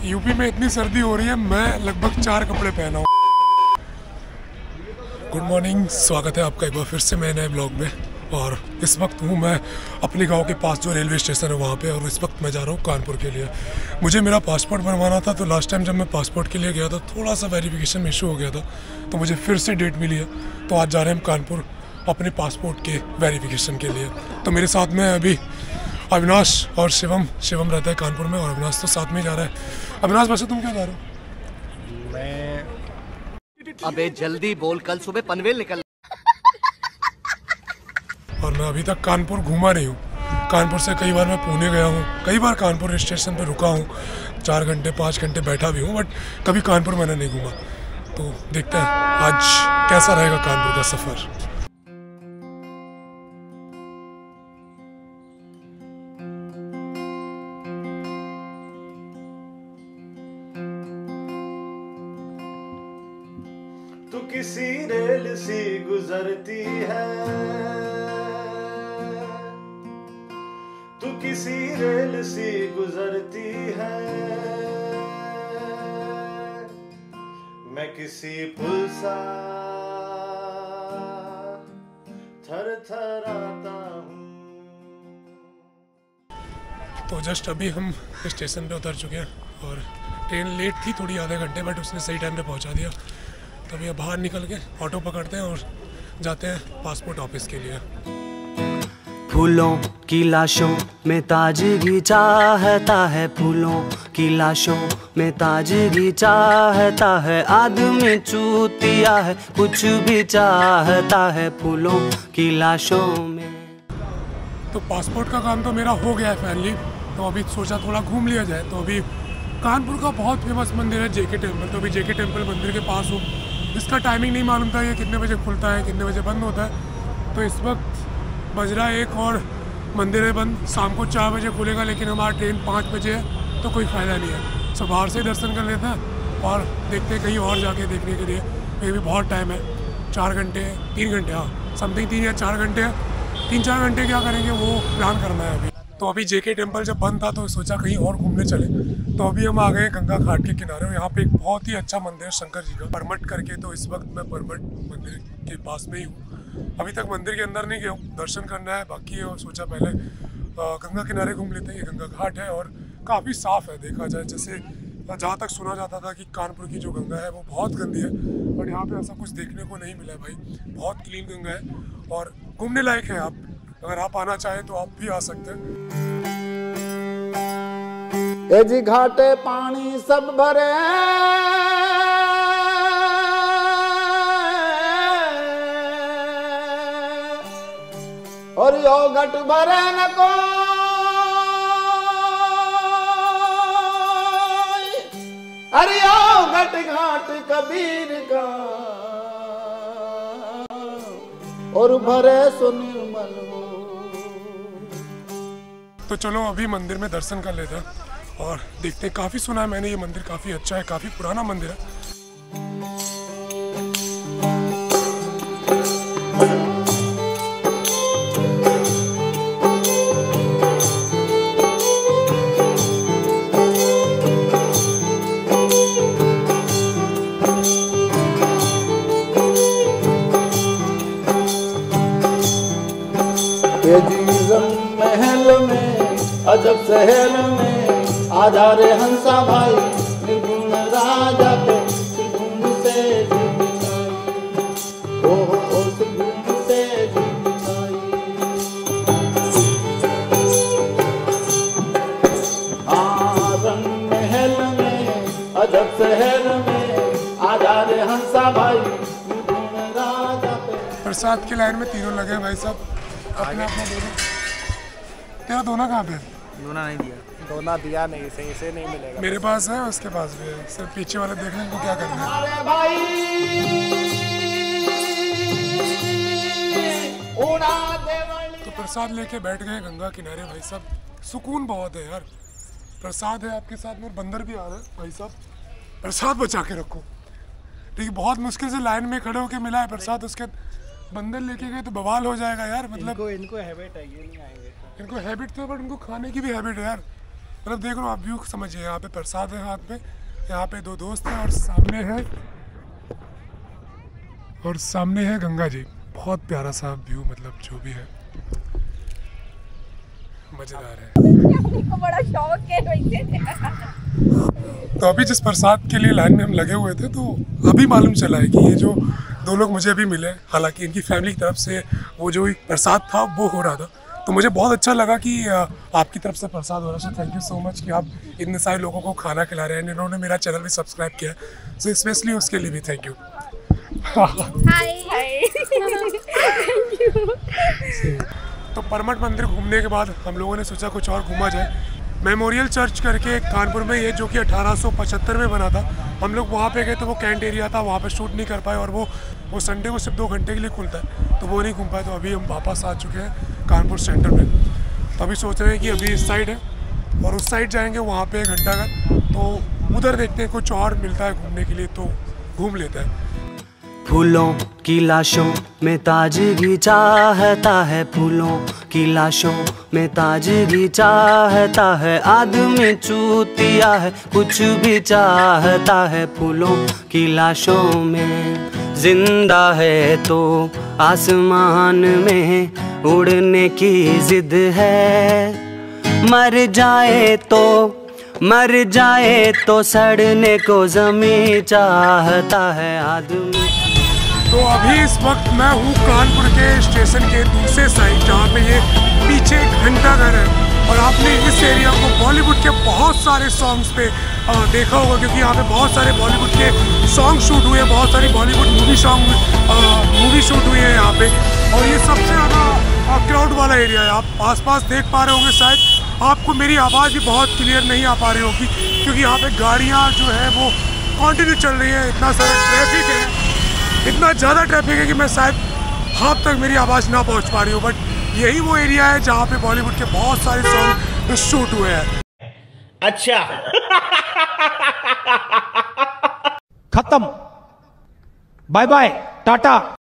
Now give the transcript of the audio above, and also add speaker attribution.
Speaker 1: UP में इतनी सर्दी हो रही है, मैं लगभग 4 कपड़े पहना हूँ। गुड मॉर्निंग, स्वागत है आपका एक बार फिर से मेरे नए ब्लॉग में। और इस वक्त हूँ मैं अपने गांव के पास जो रेलवे स्टेशन है वहाँ पे, और इस वक्त मैं जा रहा हूँ कानपुर के लिए। मुझे मेरा पासपोर्ट बनवाना था, तो लास्ट टाइम जब मैं पासपोर्ट के लिए गया था थोड़ा सा वेरिफिकेशन में इशू हो गया था, तो मुझे फिर से डेट मिली है। तो आज जा रहे हैं हम कानपुर अपने पासपोर्ट के वेरिफिकेशन के लिए। तो मेरे साथ में अभी अविनाश और शिवम रहता है कानपुर में, और अविनाश तो साथ में ही जा रहा है। अविनाश वैसे तुम क्या जा रहे हो?
Speaker 2: अबे जल्दी बोल, कल सुबह पनवेल निकल।
Speaker 1: और मैं अभी तक कानपुर घूमा नहीं हूँ। कानपुर से कई बार मैं पुणे गया हूँ, कई बार कानपुर स्टेशन पे रुका हूँ, 4 घंटे 5 घंटे बैठा भी हूँ, बट कभी कानपुर मैंने नहीं घूमा। तो देखते हैं आज कैसा रहेगा कानपुर का सफ़र।
Speaker 3: तू किसी रेल सी गुजरती है, तू किसी रेल सी गुजरती है, मैं किसी पुल सा थरथराता हूँ।
Speaker 1: तो जस्ट अभी हम स्टेशन पे उतर चुके हैं, और ट्रेन लेट थी थोड़ी, आधे घंटे, बट उसने सही टाइम पे पहुंचा दिया। तो अभी बाहर निकल के ऑटो पकड़ते हैं और जाते हैं पासपोर्ट ऑफिस के लिए।
Speaker 4: फूलों की लाशों में ताजगी चाहता है, फूलों की लाशों में ताजगी चाहता है, आदमी चूतिया है, कुछ भी चाहता है फूलों की लाशों में।
Speaker 1: तो पासपोर्ट का काम तो मेरा हो गया है फाइनली, तो अभी सोचा थोड़ा घूम लिया जाए। तो अभी कानपुर का बहुत फेमस मंदिर है जेके टेम्पल, तो अभी जेके टेम्पल मंदिर के पास हूँ। इसका टाइमिंग नहीं मालूम था ये कितने बजे खुलता है कितने बजे बंद होता है। तो इस वक्त बज रहा है 1 और मंदिर है बंद। शाम को 4 बजे खुलेगा, लेकिन हमारा ट्रेन 5 बजे है, तो कोई फ़ायदा नहीं है। सो बाहर से ही दर्शन कर लेते हैं और देखते हैं कहीं और जाके देखने के लिए। ये भी बहुत टाइम है, 4 घंटे 3 घंटे, हाँ समथिंग 3 या 4 घंटे हैं। 3-4 घंटे क्या करेंगे वो प्लान करना है अभी। तो अभी जेके टेम्पल जब बंद था तो सोचा कहीं और घूमने चले। तो अभी हम आ गए गंगा घाट के किनारे, और यहाँ पे एक बहुत ही अच्छा मंदिर है शंकर जी का, परमट करके। तो इस वक्त मैं परमट मंदिर के पास में ही हूँ। अभी तक मंदिर के अंदर नहीं गया हूँ, दर्शन करना है बाकी है, और सोचा पहले गंगा किनारे घूम लेते हैं। ये गंगा घाट है और काफ़ी साफ़ है देखा जाए। जैसे जहाँ तक सुना जाता था कि कानपुर की जो गंगा है वो बहुत गंदी है, बट यहाँ पे ऐसा कुछ देखने को नहीं मिला है भाई। बहुत क्लीन गंगा है और घूमने लायक है। आप अगर आप आना चाहें तो आप भी आ सकते हैं।
Speaker 3: ए जी घाटे पानी सब भरे, और यो घट भरे न कोई, अरे यो घट घाट कबीर का, और भरे सो निर्मल हो।
Speaker 1: तो चलो अभी मंदिर में दर्शन कर लेते हैं और देखते हैं। काफ़ी सुना है मैंने ये मंदिर काफ़ी अच्छा है, काफ़ी पुराना मंदिर है।
Speaker 3: ये जीवन महल में अजब शहर में, आजा रे हंसा भाई निर्गुण राजा पे, निर्गुण से जी बिछाई, ओ निर्गुण से जी बिछाई। रंग महल में अजब शहर में, आजा रे हंसा भाई निर्गुण राजा पे।
Speaker 1: प्रसाद की लाइन में तीनों लगे भाई साहब, अपना अपना दोनों। तेरा दोना कहाँ पे?
Speaker 4: दोना नहीं दिया,
Speaker 5: दोना दिया नहीं, सही से नहीं मिलेगा।
Speaker 1: मेरे पास है, उसके पास भी है। सिर्फ पीछे वाले देख लें इनको क्या करना है।
Speaker 3: अरे भाई उड़ा देवली।
Speaker 1: तो प्रसाद लेके बैठ गए गंगा किनारे भाई साहब। सुकून बहुत है यार। प्रसाद है आपके साथ में, बंदर भी आ रहा है भाई साहब। प्रसाद बचा के रखो, ठीक है। बहुत मुश्किल से लाइन में खड़े होके मिला है प्रसाद, उसके बंदर लेके गए तो बवाल हो जाएगा यार। मतलब
Speaker 5: इनको हैबिट है, ये नहीं आएंगे।
Speaker 1: इनको हैबिट तो है, बट उनको खाने की भी हैबिट है यार। मतलब देख लो आप व्यू समझिए, यहाँ पे प्रसाद है हाथ में, यहाँ पे दो दोस्त हैं और सामने है गंगा जी। बहुत प्यारा सा व्यू, मतलब जो भी है मजेदार है।
Speaker 6: बड़ा शौक है वैसे।
Speaker 1: तो अभी जिस प्रसाद के लिए लाइन में हम लगे हुए थे, तो अभी मालूम चला है कि ये जो दो लोग मुझे अभी मिले, हालांकि इनकी फैमिली की तरफ से वो जो प्रसाद था वो हो रहा था, तो मुझे बहुत अच्छा लगा कि आपकी तरफ से प्रसाद हो रहा है। थैंक यू सो मच कि आप इतने सारे लोगों को खाना खिला रहे हैं। इन्होंने मेरा चैनल भी सब्सक्राइब किया है, सो स्पेशली उसके लिए भी थैंक यू। तो परमट मंदिर घूमने के बाद हम लोगों ने सोचा कुछ और घूमा जाए। मेमोरियल चर्च करके कानपुर में, ये जो कि 1875 में बना था, हम लोग वहाँ पे गए तो वो कैंट एरिया था, वहाँ पे शूट नहीं कर पाए, और वो संडे को सिर्फ 2 घंटे के लिए खुलता है, तो वो नहीं घूम पाए। तो अभी हम वापस आ चुके हैं कानपुर सेंटर में। तो अभी सोच रहे हैं कि अभी इस साइड है और उस साइड जाएंगे, वहाँ पे घंटाघर, तो उधर देखते हैं कुछ और मिलता है घूमने के लिए, तो घूम लेते हैं।
Speaker 4: फूलों की लाशों में ताजगी चाहता है, फूलों की लाशों में ताजगी चाहता है, आदमी चूतिया है कुछ भी चाहता है, फूलों की लाशों में। जिंदा है तो आसमान में उड़ने की जिद है, मर जाए तो सड़ने को ज़मीं चाहता है आदमी।
Speaker 1: तो अभी इस वक्त मैं हूँ कानपुर के स्टेशन के दूसरे साइड, जहाँ पे ये पीछे घंटाघर है, और आपने इस एरिया को बॉलीवुड के बहुत सारे सॉन्ग्स पे देखा होगा, क्योंकि यहाँ पे बहुत सारे बॉलीवुड के सॉन्ग शूट हुए हैं, बहुत सारी बॉलीवुड मूवी शूट हुई है यहाँ पे, और ये सबसे ज़्यादा क्राउड वाला एरिया है। आप आसपास देख पा रहे होंगे, शायद आपको मेरी आवाज़ भी बहुत क्लियर नहीं आ पा रही होगी, क्योंकि यहाँ पे गाड़ियाँ जो है वो कंटिन्यू चल रही है, इतना सारा ट्रैफिक है, इतना ज़्यादा ट्रैफिक है कि मैं शायद हाथ तक मेरी आवाज़ ना पहुँच पा रही हूँ। बट यही वो एरिया है जहाँ पे बॉलीवुड के बहुत सारे सॉन्ग शूट हुए हैं।
Speaker 7: अच्छा
Speaker 8: खत्म, बाय बाय, टाटा।